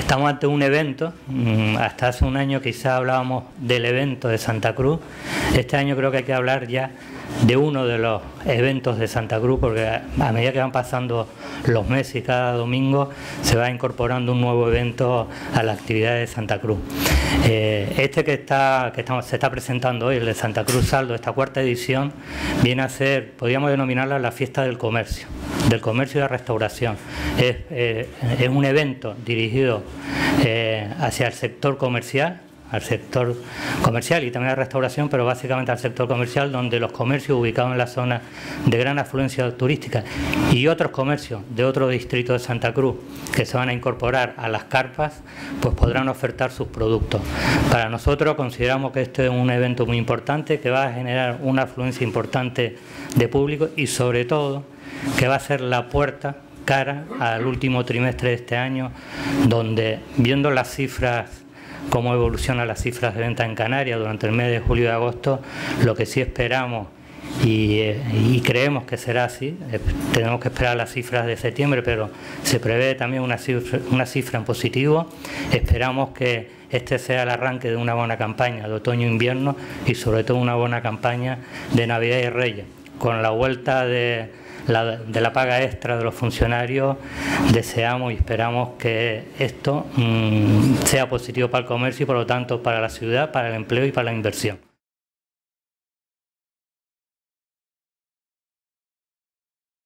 Estamos ante un evento. Hasta hace un año quizá hablábamos del evento de Santa Cruz. Este año creo que hay que hablar ya de uno de los eventos de Santa Cruz, porque a medida que van pasando los meses y cada domingo se va incorporando un nuevo evento a la actividad de Santa Cruz. Este que se está presentando hoy, el de Santa Cruz Saldo, esta cuarta edición, viene a ser, podríamos denominarla la fiesta del comercio y la restauración. Es un evento dirigido hacia el sector comercial, y también a la restauración, pero básicamente al sector comercial, donde los comercios ubicados en la zona de gran afluencia turística y otros comercios de otro distrito de Santa Cruz que se van a incorporar a las carpas, pues podrán ofertar sus productos. Para nosotros consideramos que este es un evento muy importante, que va a generar una afluencia importante de público y sobre todo que va a ser la puerta cara al último trimestre de este año, donde viendo las cifras, cómo evolucionan las cifras de venta en Canarias durante el mes de julio y agosto, lo que sí esperamos y creemos que será así, tenemos que esperar las cifras de septiembre, pero se prevé también una cifra en positivo. Esperamos que este sea el arranque de una buena campaña de otoño-invierno y sobre todo una buena campaña de Navidad y Reyes. Con la vuelta de la paga extra de los funcionarios, deseamos y esperamos que esto sea positivo para el comercio y por lo tanto para la ciudad, para el empleo y para la inversión.